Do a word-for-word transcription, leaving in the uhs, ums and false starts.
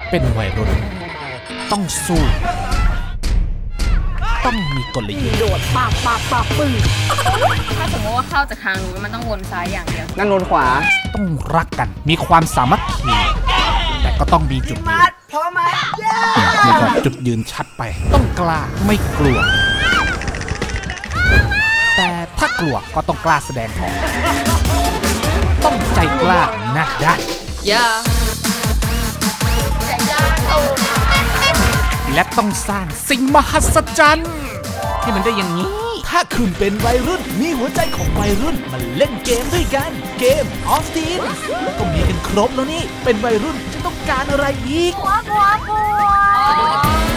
เป็นวัยรุ่นต้องสู้ต้องมีกลยุทธ์โดดปากปากปากปึ้งถ้าสมมติว่าเข้าจากทางนู้นมันต้องวนซ้ายอย่างเดียวนั่นวนขวาต้องรักกันมีความสามัคคีแต่ก็ต้องมีจุดยืนพอไหมนี่ก็จุดยืนชัดไปต้องกล้าไม่กลัวแต่ถ้ากลัวก็ต้องกล้าแสดงออกต้องใจกล้านะได้อย่าและต้องสร้างสิ่งมหัศจรรย์ที่มันได้อย่างนี้ถ้าคุณเป็นวัยรุ่นมีหัวใจของวัยรุ่นมาเล่นเกมด้วยกันเกม of Teens ก็มีกันครบแล้วนี่เป็นวัยรุ่นจะต้องการอะไรอีกหัวหัวปวด